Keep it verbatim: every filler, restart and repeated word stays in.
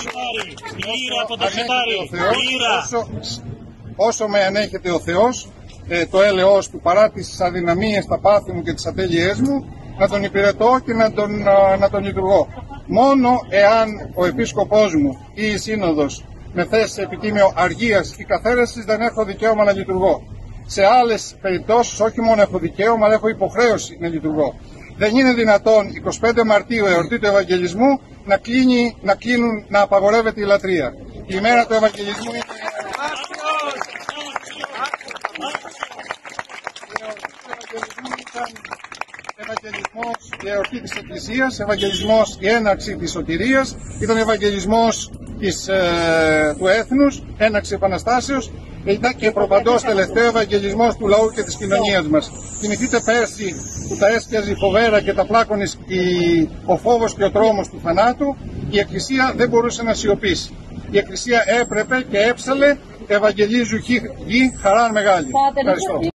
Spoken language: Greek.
όσο, όσο με ανέχεται ο Θεός, ε, το έλεος του, παρά τις αδυναμίες, τα πάθη μου και τις ατέλειές μου, να τον υπηρετώ και να τον, να τον λειτουργώ. Μόνο εάν ο επίσκοπός μου ή η σύνοδος με θέσει σε επιτήμιο αργίας ή καθαίρεσης δεν έχω δικαίωμα να λειτουργώ. Σε άλλες περιπτώσεις όχι μόνο έχω δικαίωμα, αλλά έχω υποχρέωση να λειτουργώ. Δεν είναι δυνατόν εικοστή πέμπτη Μαρτίου, εορτή του Ευαγγελισμού, να, κλείνει, να κλείνουν, να απαγορεύεται η λατρεία. Η ημέρα του Ευαγγελισμού είναι... Ευαγγελισμός, η εορτή της Εκκλησίας, Ευαγγελισμός, η έναρξη της σωτηρίας, ήταν Ευαγγελισμός της, ε, του έθνους, έναρξη Επαναστάσεως, ήταν και προπαντός τελευταίο Ευαγγελισμός του λαού και της κοινωνίας μας. Θυμηθείτε πέρσι που τα έσκιαζε η φοβέρα και τα πλάκωνε ο φόβος και ο τρόμος του θανάτου, η Εκκλησία δεν μπορούσε να σιωπήσει. Η Εκκλησία έπρεπε και έψαλε, Ευαγγελίζου γη χαράν μεγάλη. Ευχαριστώ.